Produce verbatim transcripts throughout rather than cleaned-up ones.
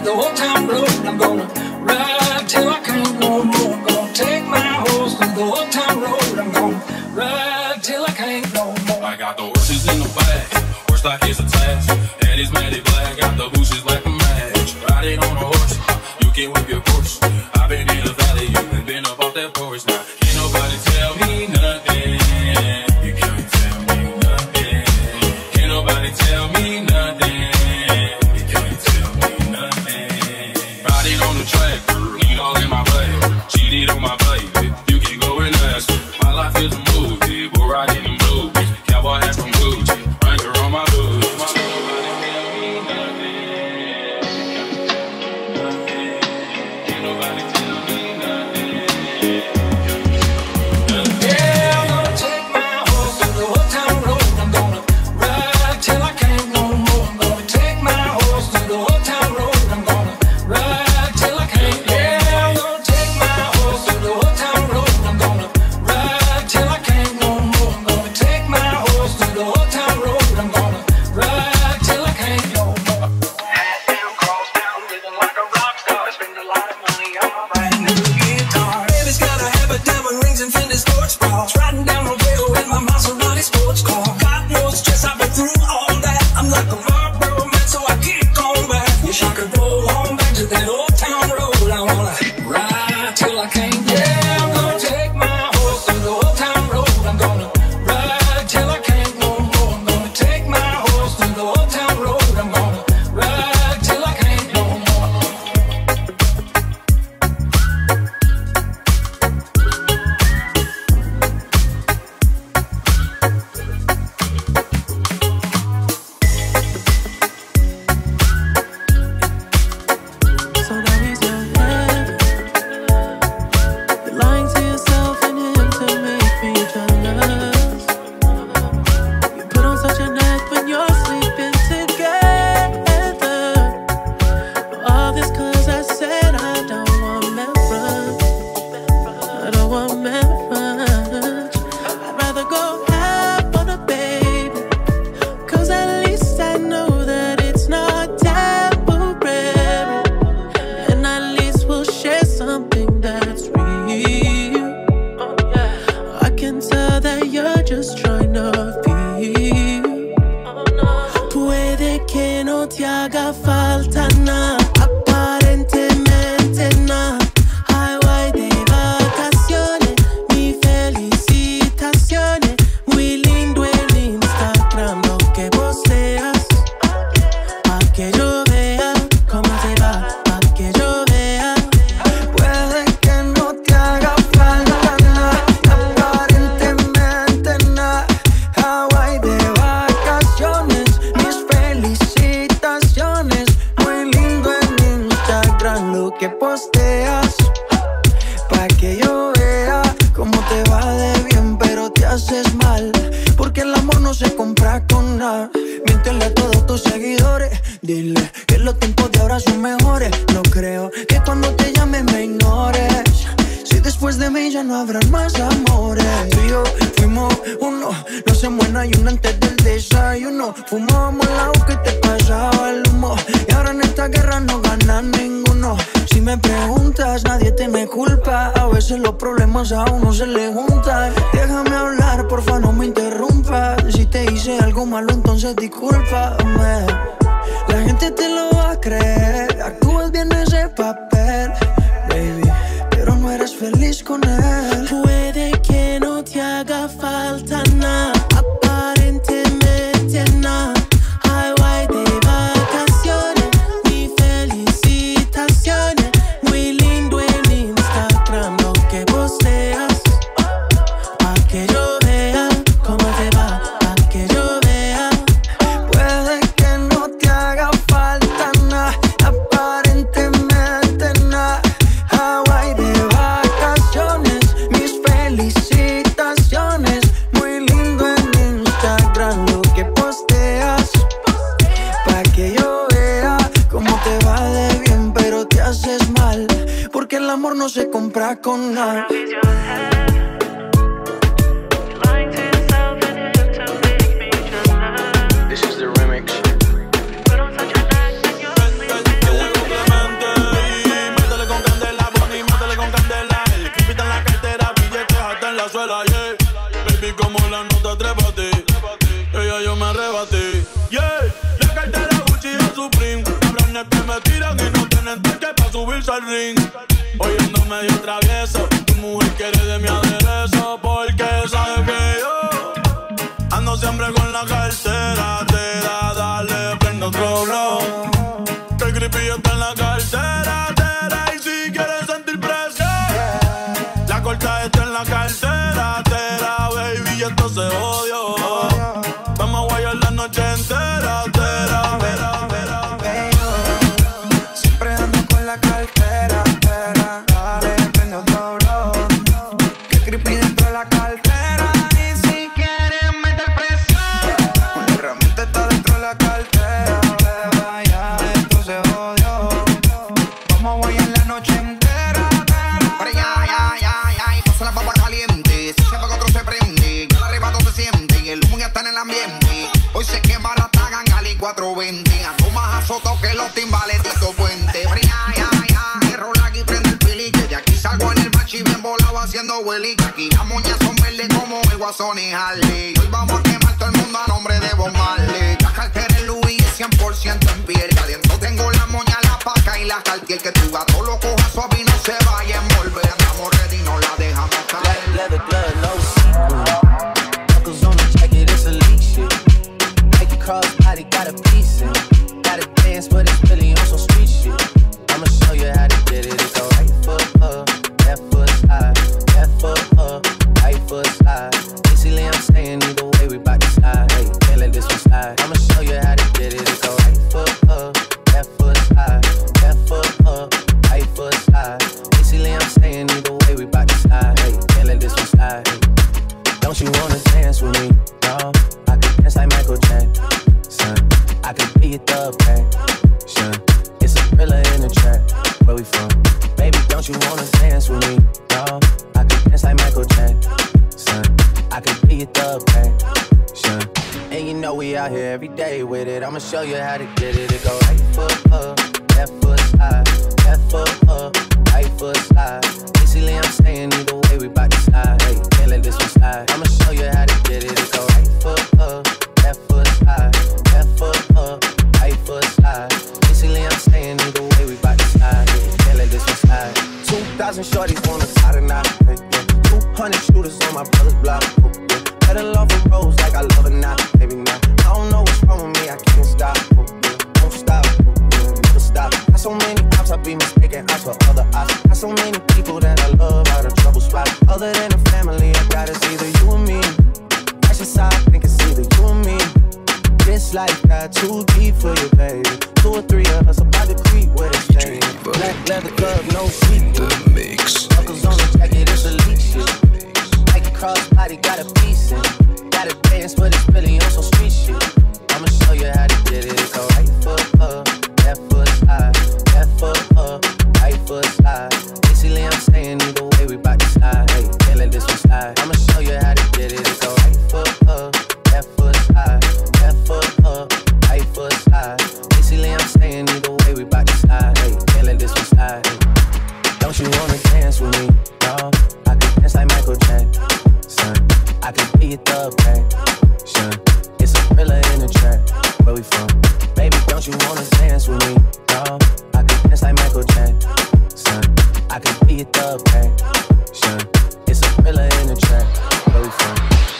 through the old town road. I'm gonna ride till I can't no more. I'm gonna take my horse through the old town road. I'm gonna ride till I can't no more. I got the horses in the back, horse stock is attached, and it's matted black. Got the bushes like a match. Riding on a horse, you can whip your course. I've been in the valley, you ain't been up off that porch. Now can't nobody tell me nothing. You can't tell me nothing. Can't nobody tell me nothing. You can't tell me nothing. Riding on the track, lean all in my way. Cheated on my baby, you can go and ask her. My life is a movie, we're riding in blue. Cowboy hat from Gucci, ranker on my boots. This is the remix. ella yo me arrebaté. Yeah, la cartera Gucci o Supreme. Cabrones que me tiran y no tienen ticket pa' subirse al ring. Oyendo medio travieso, tu mujer quiere de mi aderezo. Porque sabe que yo ando siempre con la cartera. Te da, dale, prende otro blow. Que el creepy está en la cartera. Te da, y si quieres sentir presión, la corta está en la cartera. Te da, baby, y esto se odio. Vamos a guayar la noche entera. Te da, vera, vera, vera. Siempre ando con la cartera. Te da, dale, prende otro blow. Que el creepy dentro de la cartera. Y si quieres meter presión, una herramienta está dentro de la cartera. Beba, ya, esto se odio. Vamos a guayar la noche entera. Pero ya, ya, ya, ya, y pasa la papa caliente. Si se va que otro se prende, que el arrebato se siente y el humo ya está en el ambiente. Hoy se quema la tagan al cuatro veinte. Ando más azotado que los timbales Tito Puente. Pero ya, ya, ya, el rol aquí prende el pili. Que de aquí salgo en el machi bien volado haciendo hueli. Que aquí las moñas son verdes como el Guasón y Harley. Hoy vamos a quemar todo el mundo a nombre de Bob Marley. La cartera es Louis cien por ciento en piel. Que adentro tengo la moña, la paca y la Cartier. Que tu gato lo coja suave y no se vaya a envolver. Andamos ready, no la dejamos caer. Leather glove, no sequin. Knuckles on the jacket, it's elite shit. Make it crossbody, got a piece in. Gotta dance, but it's really on some street shit. I'ma show you how to get it. It go right foot up, left foot slide, left foot up, right foot slide. Basically, I'm saying either way, we bout to slide. Hey, can't let this one slide. I'ma show you how to get it. It go right foot up, left foot slide, left foot up, right foot slide. Basically, I'm saying either way, we bout to slide. Hey, can't let this one slide. Hey. Don't you wanna dance with me? No, I could dance like Michael Jackson. I could be your thug passion. It's a thriller in the track. Where we from? Baby, don't you wanna dance with me? No, I could dance like Michael Jackson. I could be your thug passion. And you know we out here every day with it. I'ma show you how to get it. It go right foot up, left foot slide, left foot up, right foot slide. Basically, I'm saying either way, we bout to slide. Hey, can't let this one slide. I'ma show you how to get it. It go right foot up, left foot slide, left foot up, right foot slide. Basically, I'm saying either way, we bout to slide. Hey, can't let this one slide. Two thousand shorties wanna tie the knot. Hey, yeah. Two hundred shooters on my brother's block. Oh, yeah. Better love a rose like I love her now. Maybe not. I don't know what's wrong with me. I can't stop. Oh, yeah. Won't stop. Oh, yeah. Never stop. Got so many ops, I be mistaken ops for other ops. Got so many people that I love out of trouble spots. Other than the family, I got it's either you or me. That's just how I think it's either you or me. This life got too deep for you, baby. Two or three of us about to creep where they stay. Black leather glove, no sequin. The mix. Knuckles on the jacket, it's elite shit. Like a crossbody, got a piece in. Gotta dance, but it's really on some street shit. I'ma show you how to get it. It go right foot up, left foot slide, left foot up, right foot slide. Basically, I'm saying either way, we bout to slide. Hey, can't let this one slide. I'ma show you how to get it. It go right foot up, left foot slide, left foot up, right foot slide. Basically, I'm saying either way, we bout to slide. Hey, can't let this one slide. Hey. Don't you wanna dance with me? No, I could dance like Michael Jackson. I could be your thug passion. It's a thriller in the track. Where we from? Baby, don't you wanna dance with me? No, I could dance like Michael Jackson. I could be your thug passion. It's a thriller in the track. Where we from?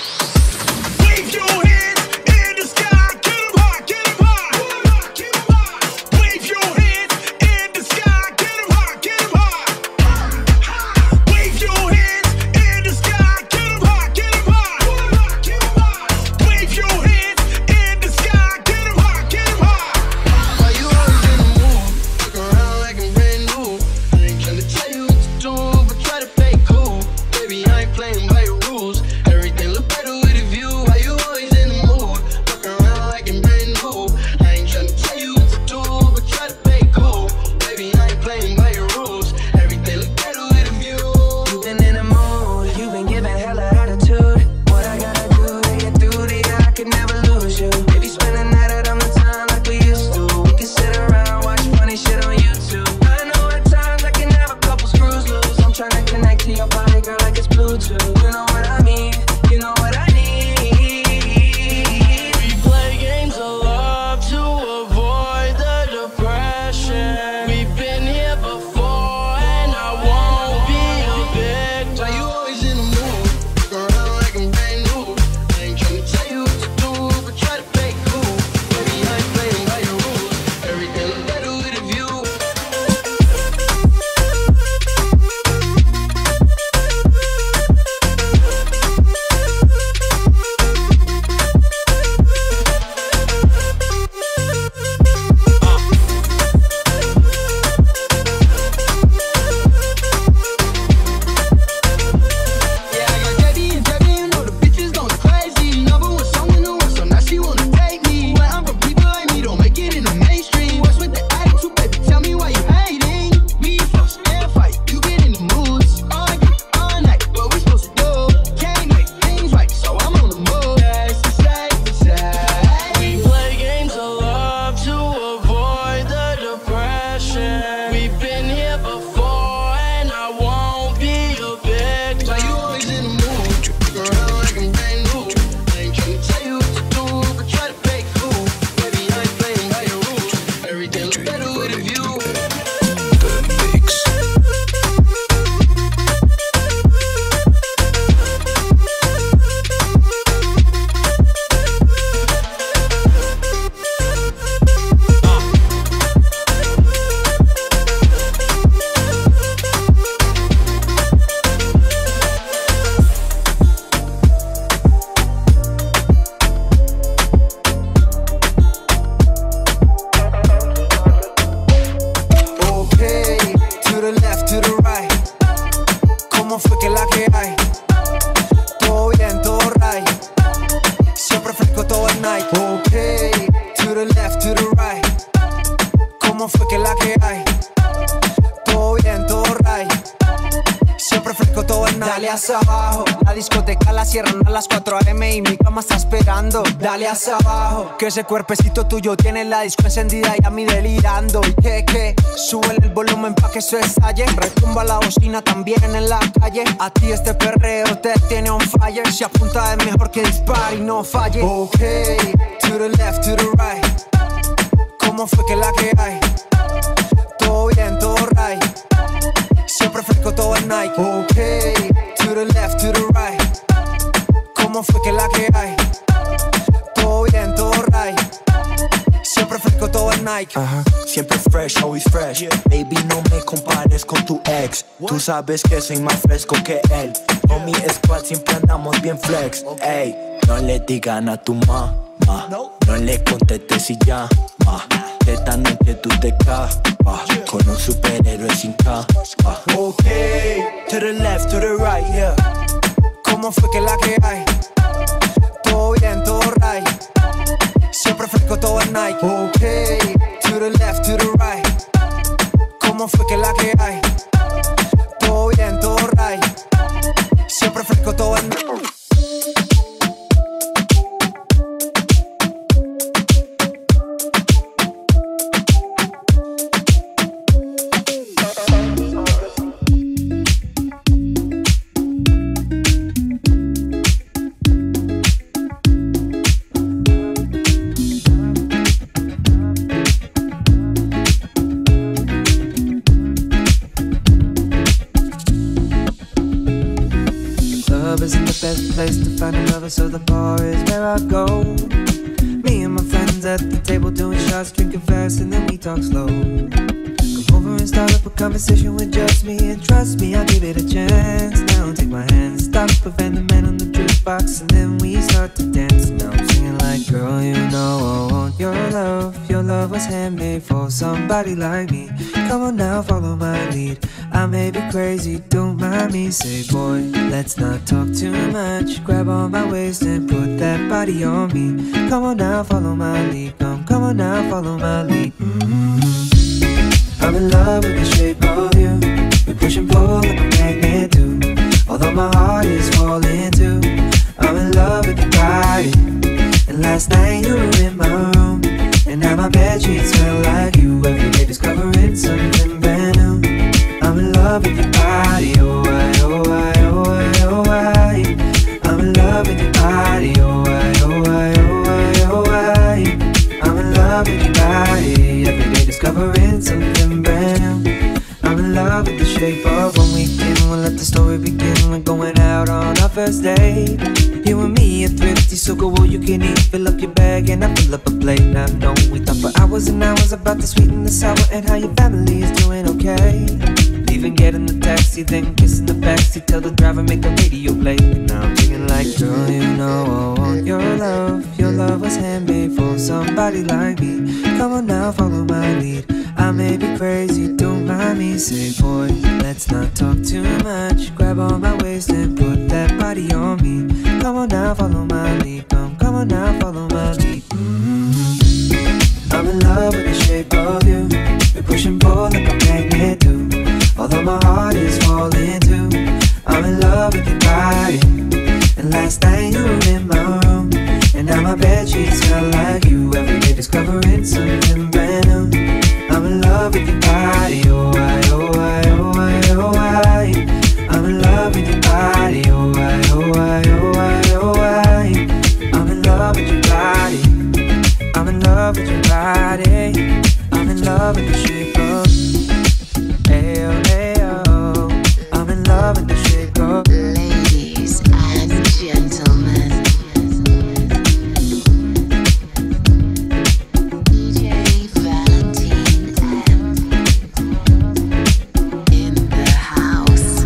Wave your hands in the sky, get 'em high, get 'em high. Wave your hands in the sky, get 'em high, get 'em high. Wave your hands in the sky, get 'em high, get 'em high. Wave your hands in the sky, get 'em high, get 'em high. Why you always in the mood? Look around like I'm brand new. I ain't tryna tell you what to do, but try to play cool. Baby, I ain't playing by your rules. Everything look better with a view. Why you always in the mood? Look around like I'm brand new. I ain't tryna tell you what to do, but try to play cool. Baby, I ain't playing by your rules. Everything look better with a view. You've been in the mood, you've been giving hella attitude. What I gotta do to get through to you, I could never lose you. Maybe spend the night out on the time like we used to. We can sit around, watch funny shit on YouTube. I know at times I can have a couple screws loose. I'm trying to connect to your body, girl, like it's Bluetooth. You know what I mean, you know what I need. hacia abajo. La discoteca la cierran a las cuatro a eme y mi cama está esperando. Dale hacia abajo, que ese cuerpecito tuyo tiene la disco encendida y a mí delirando. Y que, que, súbele el volumen pa' que eso estalle. Retumba la bocina también en la calle. A ti este perreo te tiene on fire. Si apunta es mejor que dispare y no falle. Ok, to the left, to the right. ¿Cómo fue que la que hay? Todo bien, todo right. Siempre fresco, todo el Nike. Ok, to the left, to the right. ¿Cómo fue que la que hay? Todo bien, todo right. Siempre fresco, todo el Nike. Ajá, siempre fresh, always fresh. Baby, no me compares con tu ex. Tú sabes que soy más fresco que él. Con mi squad siempre andamos bien flex. Ey, no le digan a tu mamá. No le contestes si llama. De esta noche tú te capas con un superhéroe sin capa. Ok, to the left, to the right, yeah. ¿Cómo fue que la que hay? Todo bien, todo right. Siempre fresco, todo el Nike. Ok, to the left, to the right. ¿Cómo fue que la que hay? Todo bien, todo right. Siempre fresco, todo el Nike. Isn't the best place to find a lover, so the bar is where I go. Me and my friends at the table doing shots, drinking fast, and then we talk slow. Come over and start up a conversation with just me, and trust me, I'll give it a chance. Now take my hand, stop, prevent the man on the jukebox, and then we start to dance. Now I'm singing like, girl, you know I want your love. Your love was handmade for somebody like me. Come on now, follow my lead. I may be crazy, don't mind me. Say, boy, let's not talk too much. Grab on my waist and put that body on me. Come on now, follow my lead. Come, come on now, follow my lead. Mm-hmm. I'm in love with the shape of you. We push and pull like a magnet do. Although my heart is falling too. I'm in love with your body. And last night you were in my room, and now my bedsheets smell like you. Every day discovering something brand new. I'm in love with your body, oh I, oh I, oh I, oh I. I'm in love with your body, oh I, oh I, oh I, oh I. I'm in love with your body, every day discovering something brand new. I'm in love with the shape of one weekend. We'll let the story begin. We're going out on our first date. You and me are thrifty, so go all you can eat. Fill up your bag and I fill up a plate. Now I know we talk for hours and hours about the sweet and the sour and how your family is doing okay. Even get in the taxi, then kiss in the backseat. Tell the driver make the radio play. And now I'm singing like, girl, you know I want your love. Your love was handmade for somebody like me. Come on now, follow my lead. I may be crazy, don't mind me. Say, boy, let's not talk too much. Grab on my waist and put that body on me. Come on now, follow my lead. Come, come on now, follow my lead. Mm-hmm. I'm in love with the shape of you. We push and pull like a magnet do. Although my heart is falling too. I'm in love with your body. And last night you were in my room, and now my bedsheets smell like you. Every day discovering something brand new. I'm in love with your body, oh I, oh I, oh I, oh I. I'm in love with your body, oh I, oh I, oh I, oh I. I'm in love with your body. I'm in love with your body. I'm in love with the shape of. Ayo, ayo. I'm in love with the shape of. Ladies and gentlemen, D J Valentine in the house.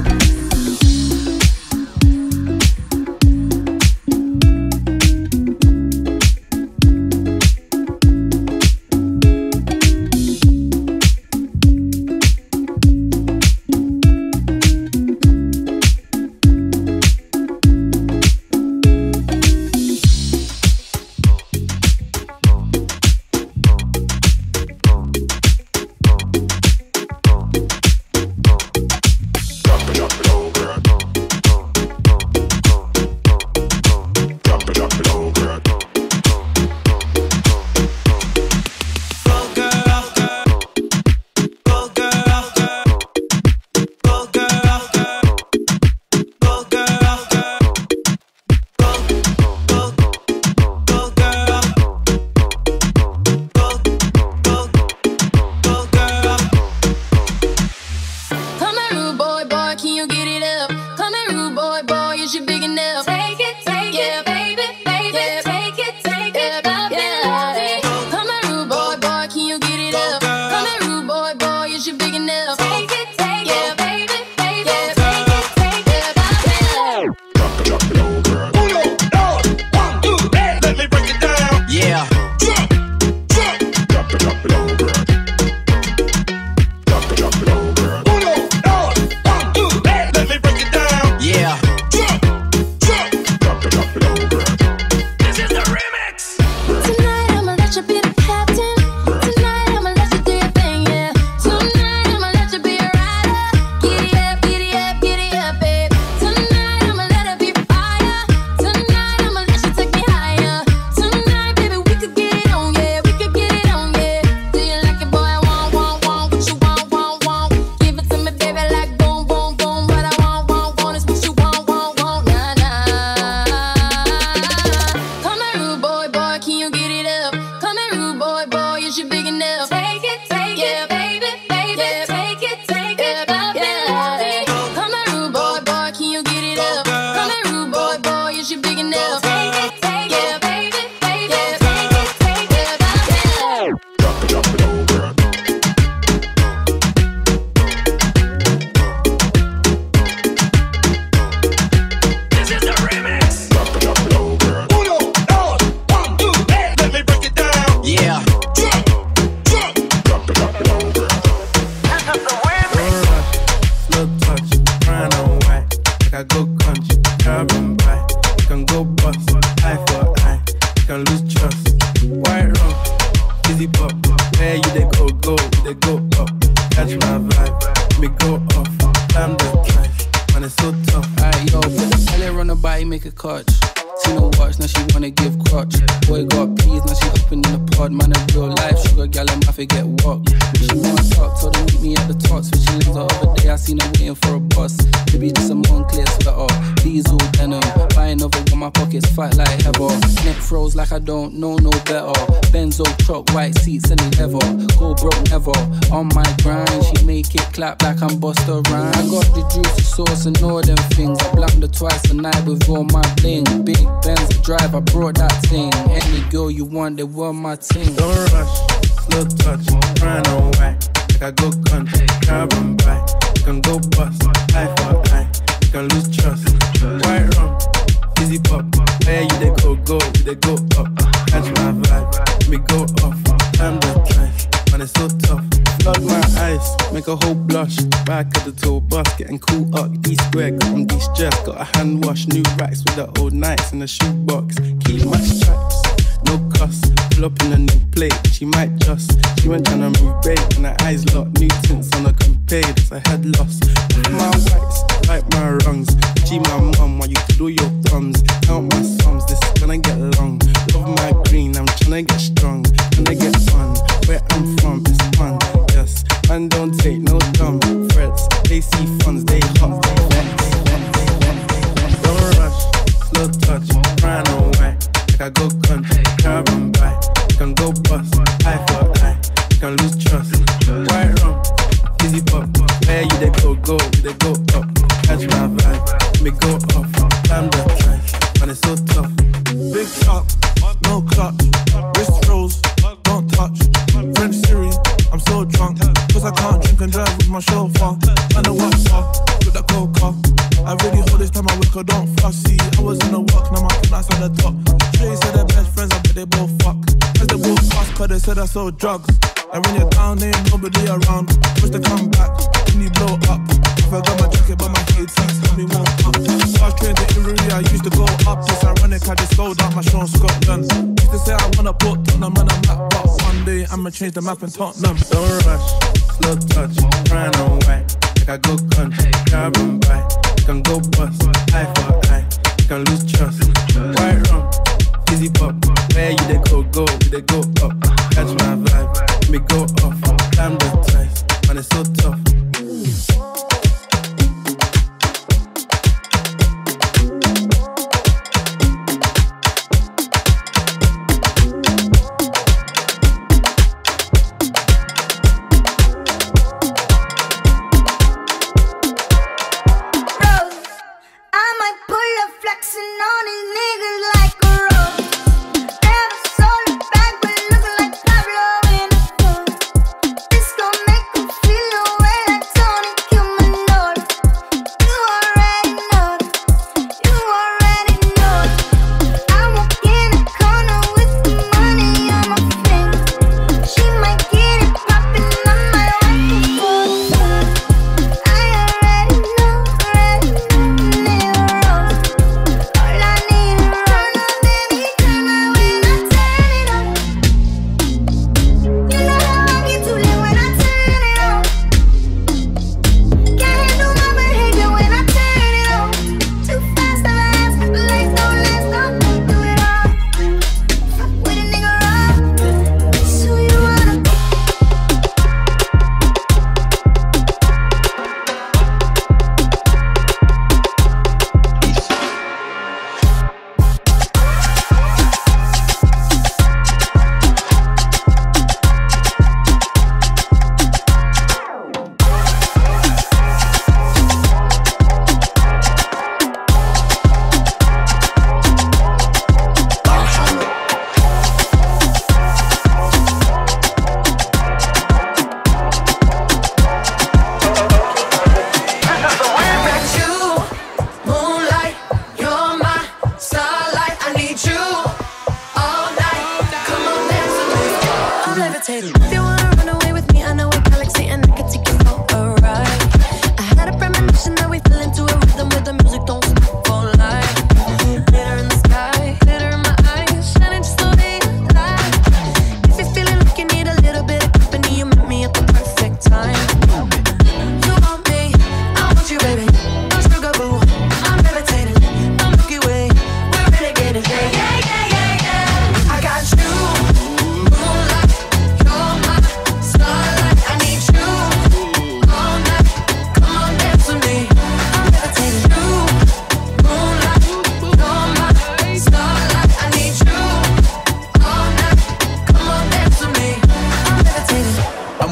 White rum, easy pop. Where you they go, go, they go up. Catch my vibe, me go off. I'm the trash, man, it's so tough. Alright, yo, put the belly on the body, make a clutch. See no watch, now she wanna give crutch. Boy got peas, now she hopping in the pod. Man, a real life sugar gal, I'm about to get walk. She wanna talk, told her meet me at the top. Switching lanes the other day, I seen her waiting for a bus. Maybe just a Moncler sweater, diesel denim. Buying over with my pockets, fat like heather. Neck froze like I don't know no better. Benzo truck, white seats and leather. Go broke never, on my grind. She make it clap like I'm Busta Rhymes. I got the juicy sauce and all them things. I blamed her twice a night with all my bling. Big Benz drive, I brought that thing. Any girl you want, they were my team. Don't rush, slow touch, run away. Like I go country, carbon by. You can go bust, eye for eye. You can lose trust. White rum, easy pop. Where you they go, go, they go up. Catch my vibe, me go off. I'm the trash, man, it's so tough. Flood my eyes, make a whole blush. Back at the tour bus, getting cool up. East Square, got I'm de-stressed. Got a hand wash, new racks with the old nights in the shoebox. Keep my stripes, no cuss. Pull up in a new plate, she might just. She went tryna move bait, and her eyes locked. New tints on a coupe, that's a head loss. My whites, like my rungs. G my mum, while you do your thumbs. Count my sums, this is gonna get long. Love my green, I'm tryna get strong. Tryna get fun, where I'm from, it's fun. Yes, man don't take no dumb threats. They see funds, they hot, they vex. Don't rush, slow touch, run away. Like I go country, carbon by. You can go bust, eye for eye. You can lose trust. White rum, easy pop. Where you they go, go, they go up. Catch my vibe, me go off. I'm the trash, man, it's so tough. Big top, no clutch. Wrist froze, don't touch. French Siri, I'm so drunk. Cause I can't drink and drive with my chauffeur. I know what's up with the coca. I really hold this time I wake, I don't fussy. I was in the walk, now my nice on the top. Trey said they're best friends, I bet they both fuck. Cause they both fast, cause they said I sold drugs. And when you're down, there ain't nobody around. Push the come back, when you blow up. If I got my jacket, but my K Ts tell me won't up. Fast train to Inverie, I used to go up. It's ironic, I just sold out my show in Scotland. Used to say I wanna put Tottenham on a map, but one day I'ma change the map in Tottenham. Don't rush, slow touch, run away. Like I go country, carbon by. You can go bust, eye for eye. You can lose trust. White rum, easy pop. Where you they go, go, they go up. Catch my vibe, me go off. I'm the trash, man, it's so tough.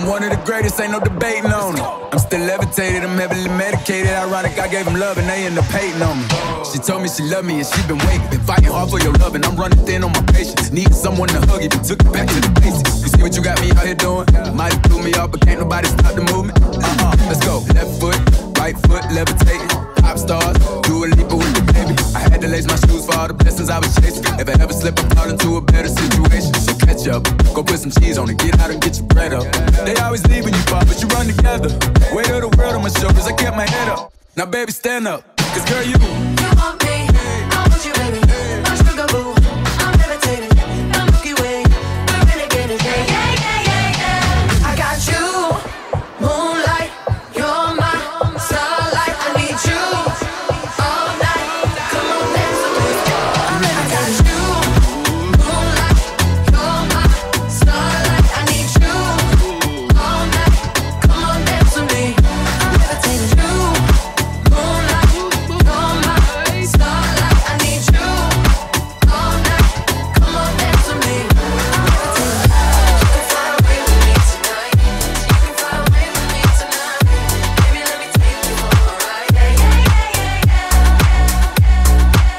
I'm one of the greatest, ain't no debating on it. I'm still levitated, I'm heavily medicated. Ironic, I gave them love and they end up hating on me. She told me she loved me and she been waiting. Been fighting hard for your love and I'm running thin on my patience. Need someone to hug, even took it back to the basics. You see what you got me out here doing? Might have threw me off, but can't nobody stop the movement. Uh-uh, let's go. Left foot, right foot, levitating. Pop stars, do a leap with the baby. I had to lace my shoes for all the blessings I was chasing. If I ever slip, I fall into a better situation. So catch up, go put some cheese on it, get out and get your bread up. They always leave when you fall, but you run together. Weight of the world on my shoulders, I kept my head up. Now baby, stand up, cause girl, you You want me, I want you, baby. My sugar boo, I'm levitating. The Milky Way, we're renegading. Yeah, yeah, yeah, yeah, yeah. I got you, moonlight. You're my starlight. I need you all night. Come on, dance with me. I got you, moonlight. You're my starlight. I need you all night. Come on, dance with me. I'm levitating. You, moonlight. You're my starlight. I need you all night. Come on, dance with me. I'm levitating. You can fly away with me tonight. You can fly away with me tonight. Baby, let me take you for a ride. Yeah, yeah, yeah, yeah, yeah.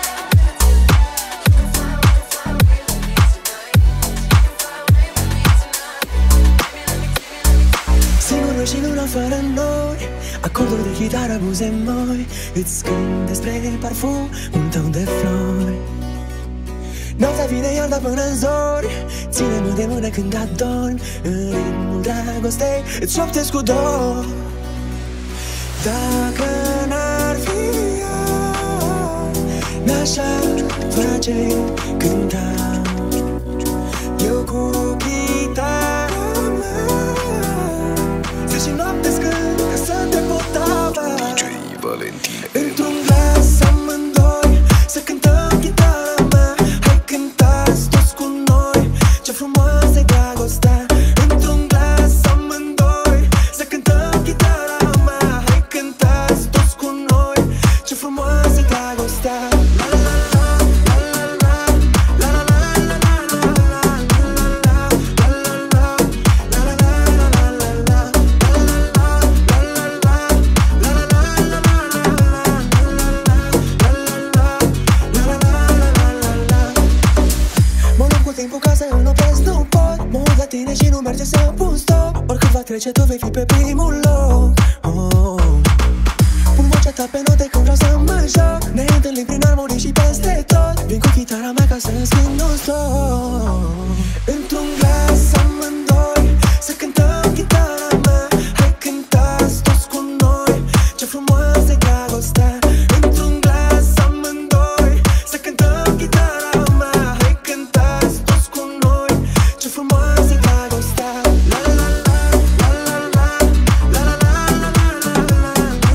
Singurul și nu la fără noi, acorduri de chitară, buze moi. Îți cânt despre parfumul tău de flori. Noaptea vine iarda până-n zori. Ține-mă de mână când adormi. În ritmul dragostei îți șoptesc cu dor. Dacă n-ar fi ea, n-așa face cânta. Eu cu chitara mea, zi și noapte scând ca să te pot avea. D J Valentin. Într-un glas amândoi să cântăm chitara mea. Hai cântați toți cu noi, ce frumoasă-i dragostea. Într-un glas amândoi să cântăm chitara mea. Hai cântați toți cu noi, ce frumoasă-i dragostea. La la la la la la la la la la la la la la la la. Mă lupt cu timpul ca să îl opresc, nu pot. Mă uit la tine și nu merge să pun stop. Oricât va trece, tu vei fi pe primul loc. Oh. Pun vocea ta pe note când vreau să mă joc. Ne întâlnim prin armonii și peste tot. Vin cu chitara mea ca să schimb non-stop. Într-un glas amândoi să cântăm chitara mea. Hai cântați toți cu noi, ce frumoasă-i dragostea. Într-un glas amândoi să cântăm chitara mea. Hai cântați toți cu noi, ce frumoasă-i dragostea. La la la la la la la la la la la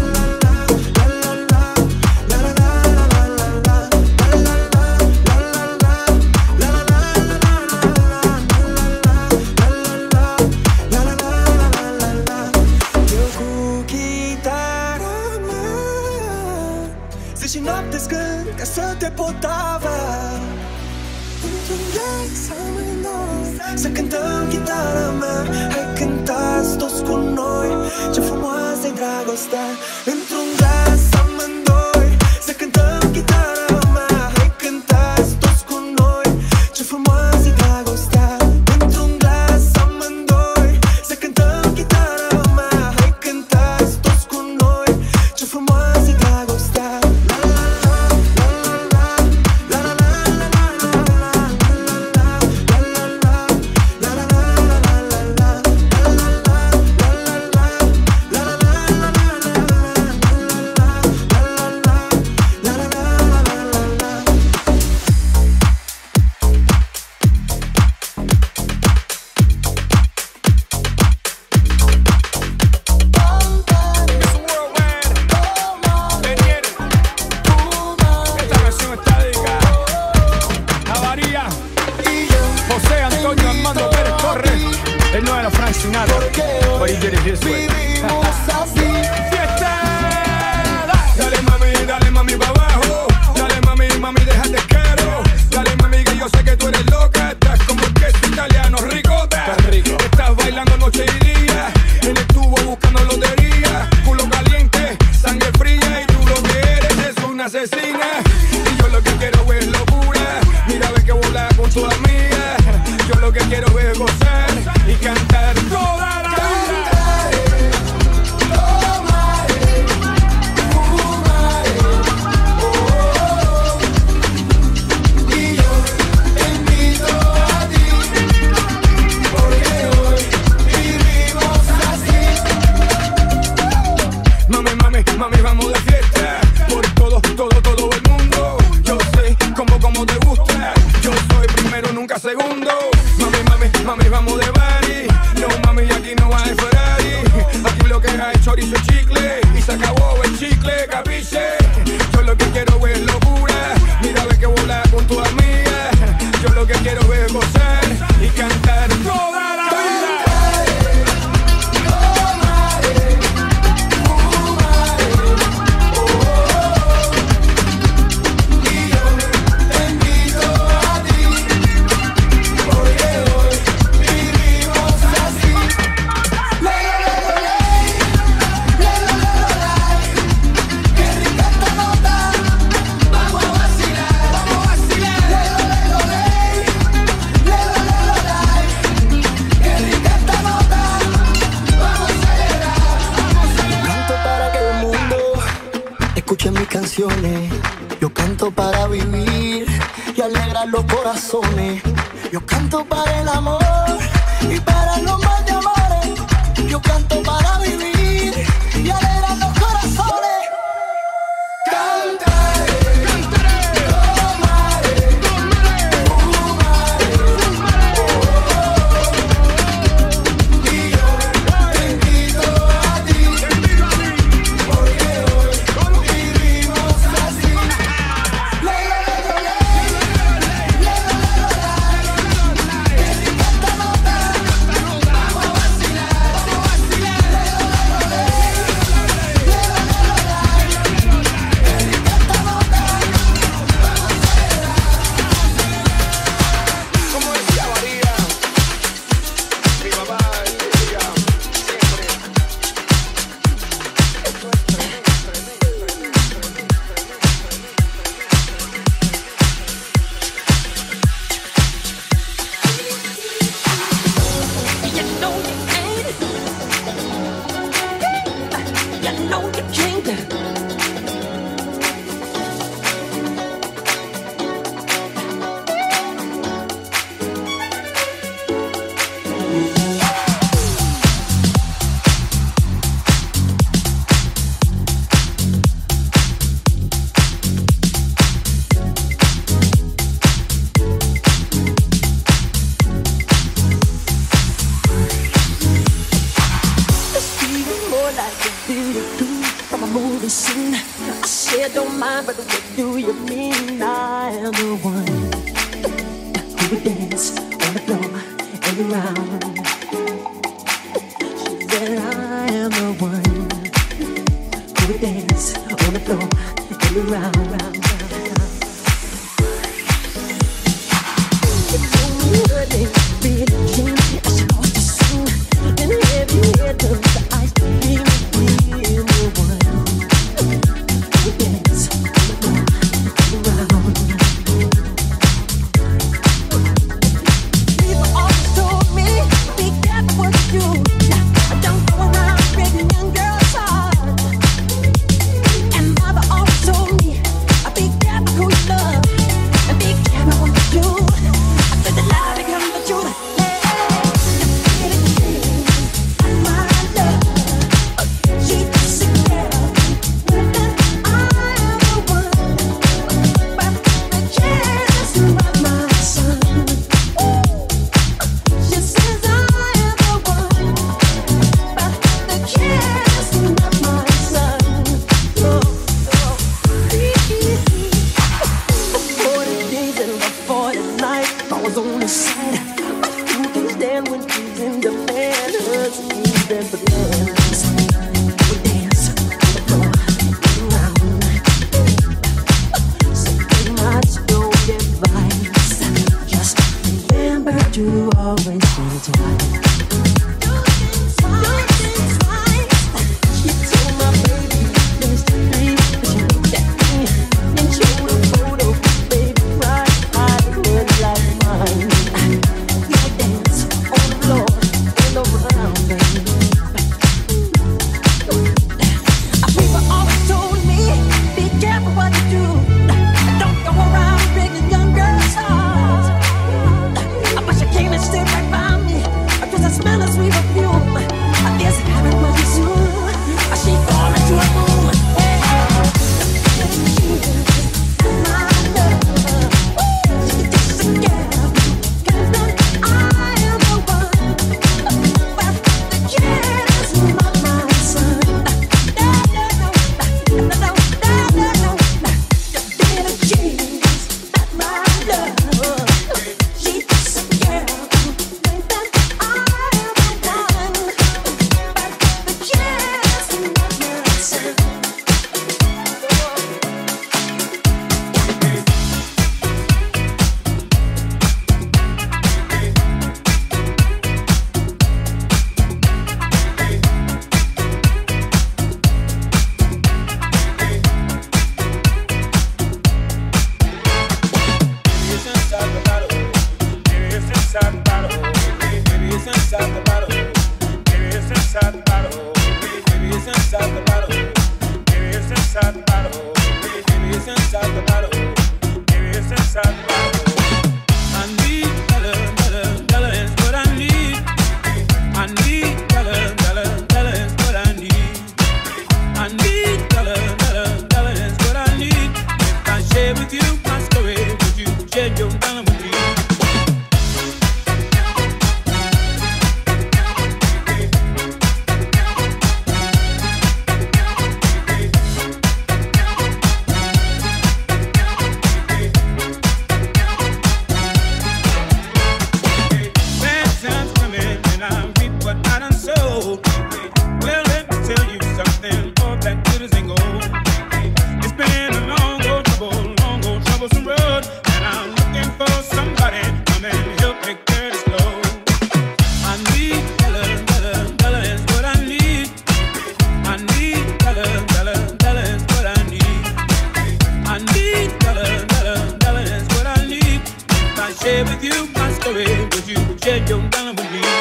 Eu cu chitara mea, zi și noapte scând ca să te pot avea. Într-un glas amândoi să cântăm chitara mea. Hai cântați toți cu noi, ce frumoasă-i dragostea. Într-un glas amândoi să cântăm chitara mea. Hai cântați toți cu noi, ce frumoasă-i dragostea. Într-un glas amândoi să cântăm chitara mea. Hai cântați toți cu noi, ce frumoasă-i dragostea. La la la la la la la la but he did it his way. Fiesta. Dale mami, dale mami pa' abajo. Dale mami, mami, déjate caro. Dale mami que yo sé que tú eres loca. Estás como el queso italiano, ricota. Estás bailando noche y día. Mami, vamos de party. No, mami, aquí no hay Ferrari. Aquí lo que hay chorizo y chicle. Y se acabó el chicle, capiche. Yo lo que quiero es locura. Mira, ve que volar con tu amiga. Yo lo que quiero es gozar y cantar toda la vida. Yo canto para vivir y alegrar los corazones. Yo canto para el amor y para los mal de amores. Yo canto para vivir y alegrar los corazones. Cantaré, cantaré, tomaré, fumaré, y yo te invito a ti, porque hoy vivimos así. Stay right by me, 'cause I smell down with me.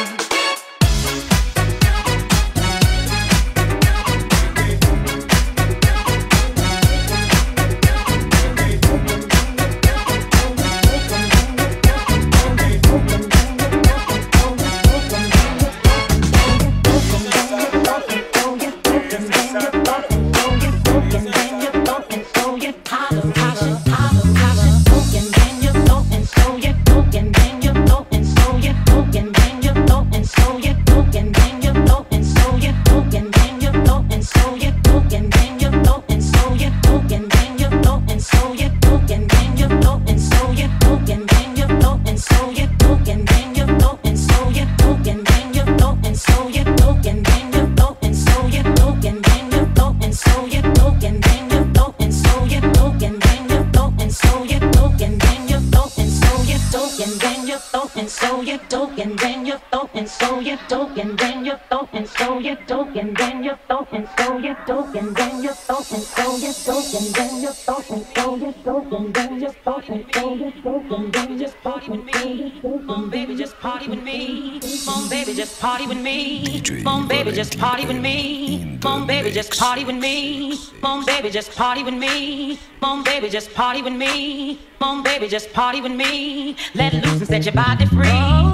Party with me, come on baby, just party with me. Come on baby, just party with me. Come on baby, just party with me. Come on baby, just party with me. Come on baby, just party with me. Let loose and set your body free.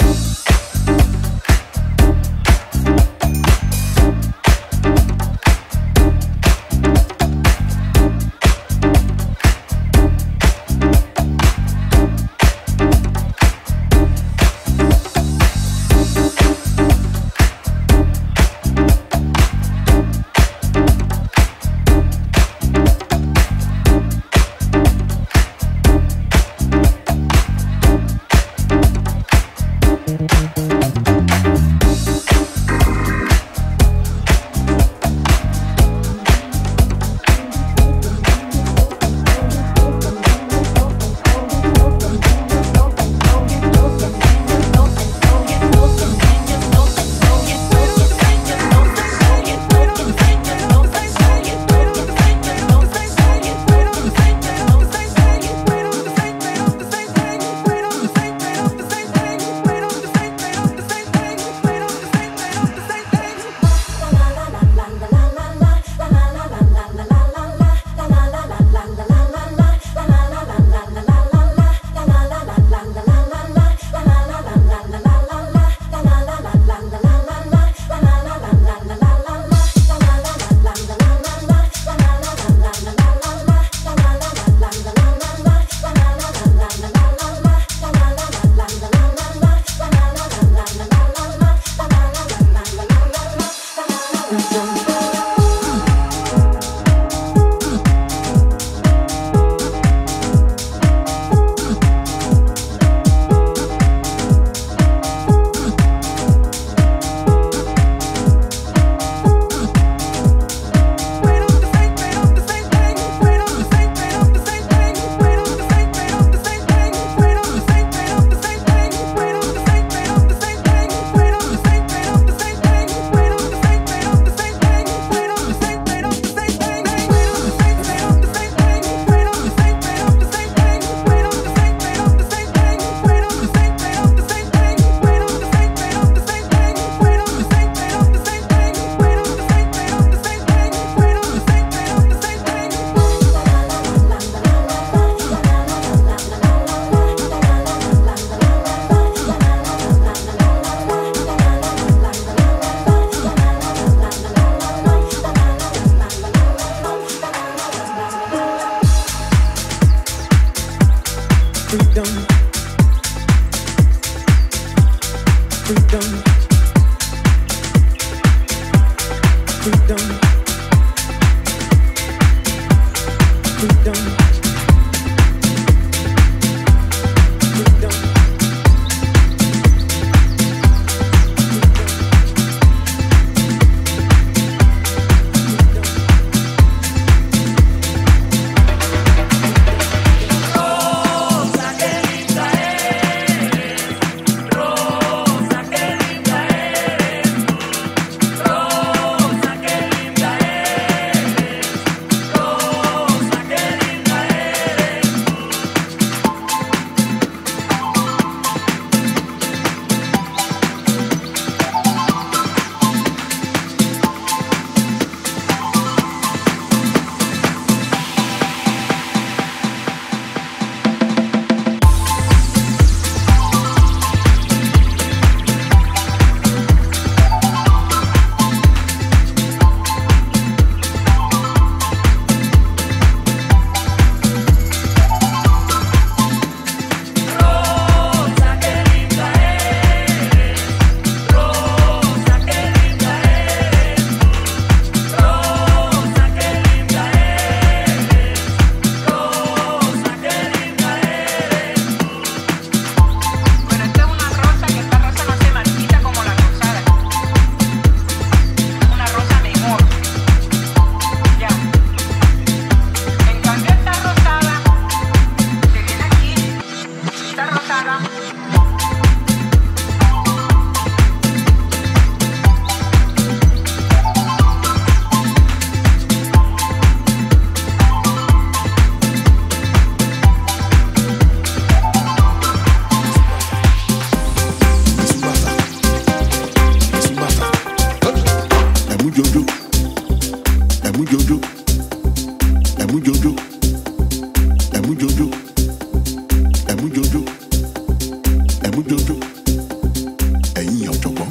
jojo, ẹ̀mú jojo, ẹ̀mú jojo, ẹ̀mú jojo, ẹ̀mú jojo, ẹ̀mú jojo, ẹ̀yin ọ̀jọ̀gbọ́n,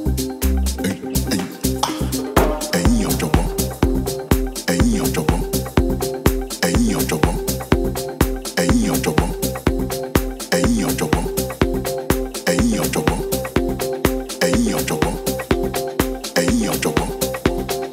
ẹ̀yin ọ̀jọ̀gbọ́n, ẹ̀yin ọ̀jọ̀gbọ́n, ẹ̀yin ọ̀jọ̀gbọ́n, ẹ̀yin ọ̀jọ̀gbọ́n, ẹ̀yin ọ̀jọ̀gbọ́n, ẹ̀yin ọ̀jọ̀gbọ́n, ẹ̀yin ọ̀jọ̀gbọ́n, ẹ̀yin ọ̀jọ̀gbọ́n,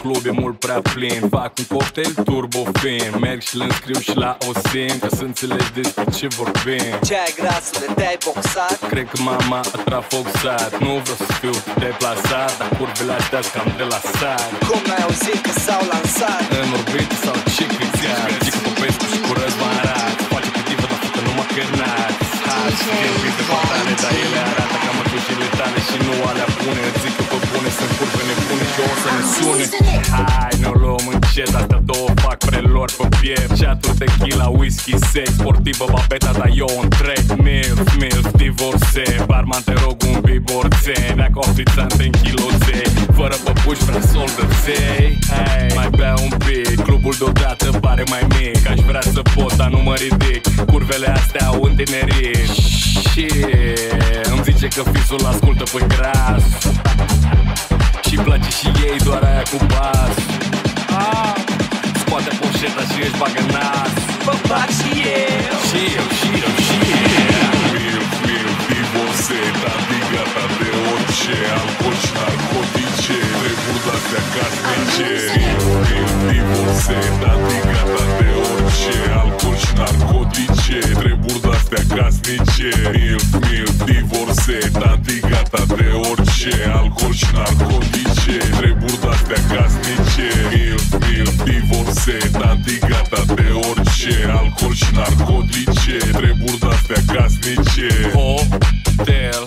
club e mult prea plin. Fac un cocktail turbo fin, merg și l-înscriu și la Osim, ca să înțelegi despre ce vorbim. Ce ai grasul de te-ai boxat? Cred că mama a trafoxat. Nu vreau să fiu deplasat, dar curvele astea cam de la sat. Cum n-ai auzit că s-au lansat? În orbită sau ce crițiat? Cică Popescu și cu Răzvan Rat. Face pe divă, dar făcă numai cărnați. Hai, schimbi de fatale, dar ele arată ca mătușile tale și nu alea bune. Îți zic că pe bune sunt curve nebune și o să ne sune. Hai, ne-o luăm încet, astea două fac prelor pe piept. Chaturi, tequila, whisky, sex, sportivă, babeta, dar eu întreg. Milf, milf, divorțe, barman te rog un biborțe. Dacă ofițante în chiloței, fără păpuși vrea soldăței. Hey, mai bea un pic, clubul deodată pare mai mic. Aș vrea să pot, dar nu mă ridic. Curvele astea au întinerit. Și îmi zice că fisul ascultă pe gras și place și ei doar aia cu bas. ah. Scoate poșeta și își bagă nas. Bă, bag și eu. Și eu, și eu, și eu. Milf, milf, divorțe, tati gata de orice. Alcool și narcotice, treburi de-astea casnice. Milf, milf, divorțe, tati gata de orice. Alcool și narcotice, treburi de-astea casnice. Milf, milf, divorțe, tati gata de orice. Alcool și narcotice, treburi de-astea casnice. Milf, milf, divorțe, tati gata de orice. Alcool și narcotice, treburi de-astea casnice. Hotel,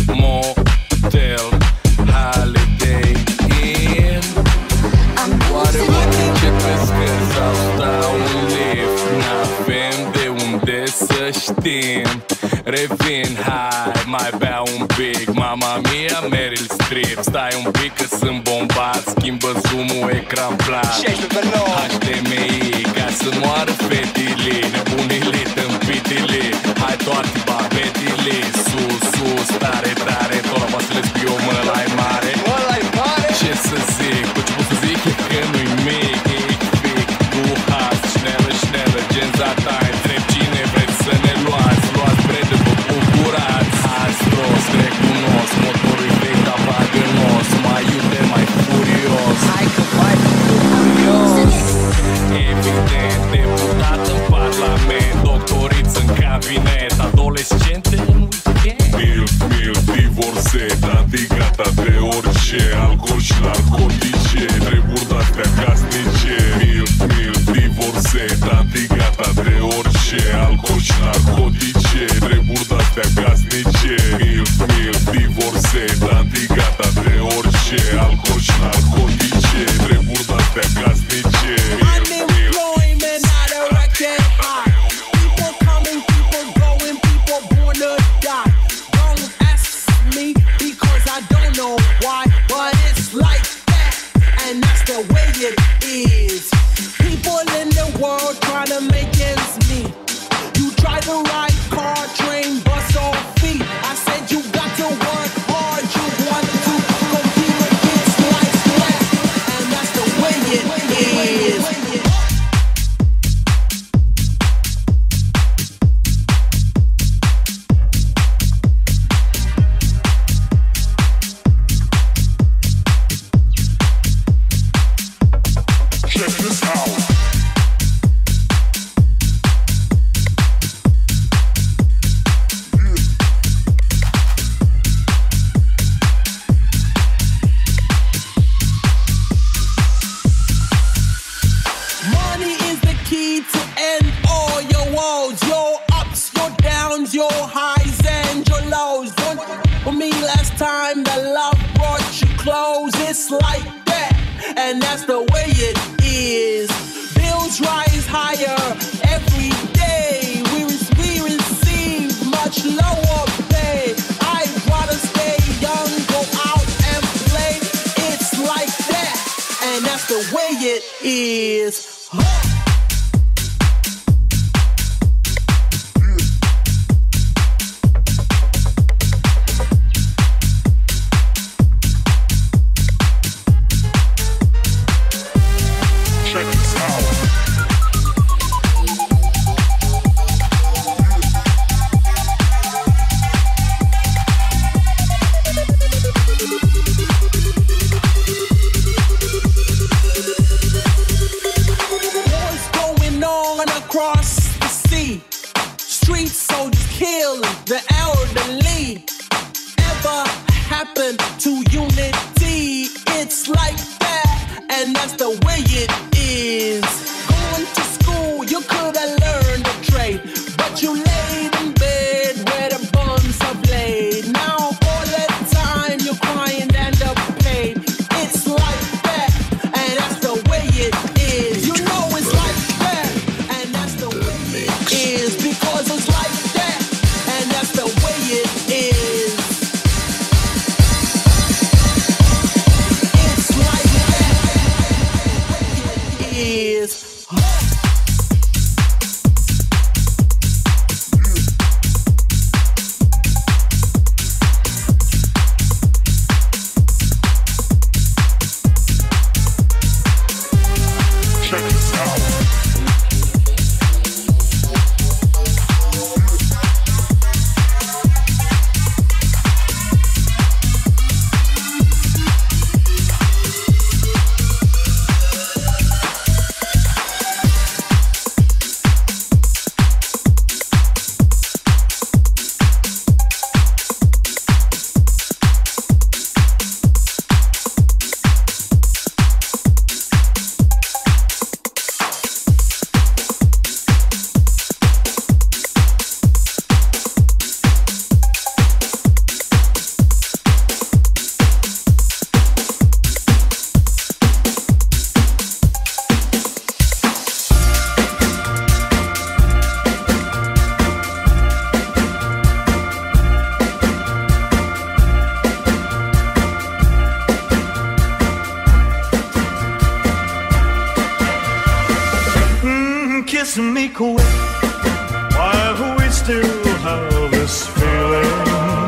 motel, holiday inn. Oare mă începe scări sau stau în lift? N-avem de unde să știm. Revin, hai, mai bea un pic. Mama mia, Meryl Streep. Stai un pic că sunt bombat. Schimbă zoom-ul, ecran plat. H D M I, ca să moară fetile. Nebunile, tâmpitile. Hai toate babetile. Sus, sus, tare, tare. Tot la vasile spiu, mână la mare. Ce să zic, tot ce pot să zic e că nu-i mic. Ich fic, du hast, schnelle, schnelle, Genzata, întreb cine vreți să ne luați. Luați brede, vă bucurați. Astros, recunosc, motorul vechi, dar bagănos. Mai iute, mai furios. Hai că mai furios. Evident, deputat în parlament, doctoriți în cabinet, adolescente în weekend. Milf, milf, divorțe, tati gata de orice. Alcool și narcotice, treburi de-astea casnice. Milf, milf, divorțe, tati gata de orice. Alcool și narcotice, treburi de-astea casnice. Milf, milf, divorțe, tati gata de orice. Alcool și narcotice, treburi de-astea casnice. Unemployment at a record high. People coming, people going, people born to die. Don't ask me because I don't know why, but it's like that, and that's the way it is. People in the world trying to make ends meet. You try the right car, train, bus, or feet. I said you got to work hard. You want to compete against life's threat, and that's the way it is. Check this out. Money is the key to end all your woes, your ups, your downs, your highs and your lows. Don't for me last time that love brought you close. It's like that, and that's the way it is. Bills rise higher every day. We, re- we receive much lower pay. I'd rather stay young, go out and play. It's like that, and that's the way it is. Check this out. orderly. Ever happen to unity? It's like that, and that's the way it is. Going to school, you could have learned a trade, but you laid in bed where the bums have laid. Now all that time you're crying and paid. It's like that, and that's the way it is. You know it's like that, and that's the way it is. Because it's like that, and that's the way it is. It's like that, the way it is. Kiss me quick while we still have this feeling.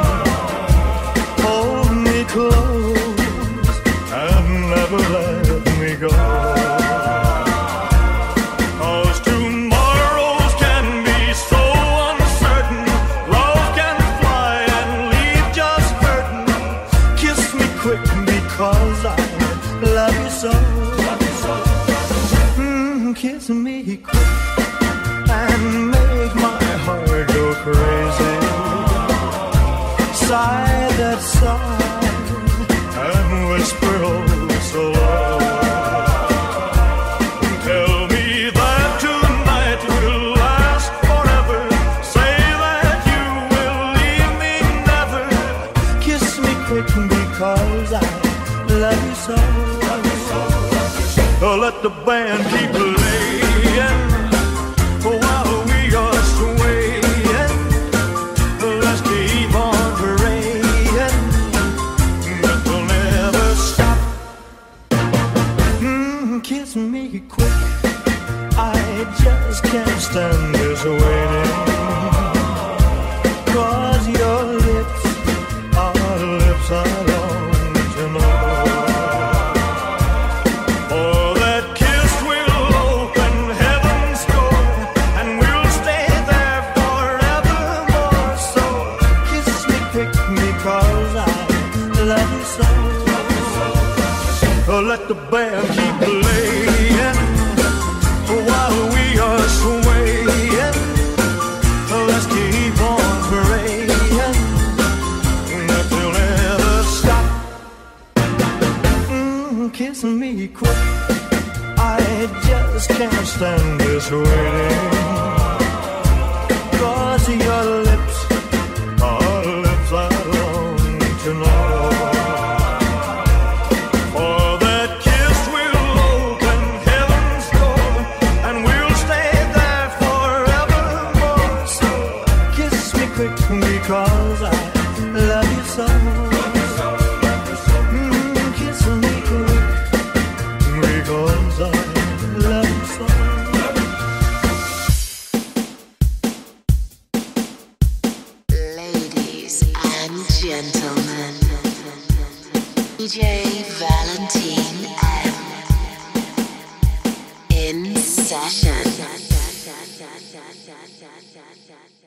Hold me close and never let me go. 'Cause tomorrows can be so uncertain. Love can fly and leave just hurting. Kiss me quick because I love you so. Mm, kiss me quick and make my heart go crazy. Sigh that sigh and whisper oh so low. Tell me that tonight will last forever. Say that you will leave me never. Kiss me quick because I love you so. Oh, let the band keep playing while we are swaying. Let's keep on praying that we'll never stop. Mm, kiss me quick, I just can't stand this waiting. 'Cause your lips are lips I long to know. Let the band keep playing while we are swaying. Let's keep on praying that we'll never stop. Mm, kiss me quick, I just can't stand this waiting. 'Cause your lips are lips I long to know. Because I love you so. Mm, kiss me quick because I love you so. Ladies and gentlemen, D J Valentine M in session.